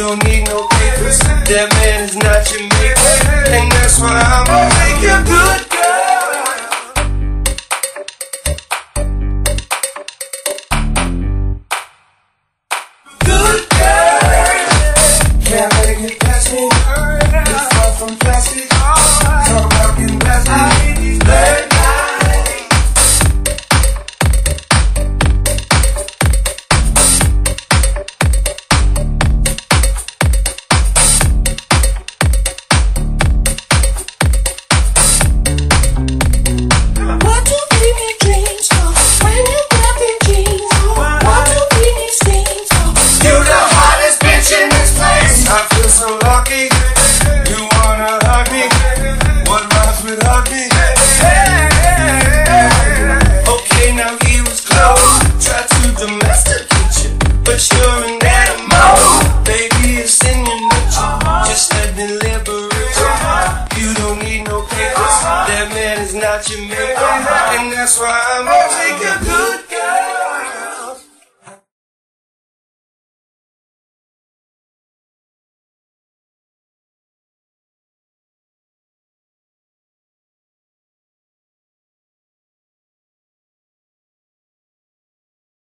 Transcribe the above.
don't need no papers. That man is not your maker, and that's why I'm gonna make you good. Can't make it past me. It's far from plastic. Talk about getting past me. Late night. What do we need dreams for? When you got them jeans on. What do we need schemes for? You the hottest bitch in this place. I feel so lucky. You wanna hug me? What rhymes with hug me? Okay, now he was close. Try to domesticate you, but you're an animal. Baby, it's in your nature. Just let me liberate you. You don't need no papers. That man is not your maker, and that's why I'm gonna make you good.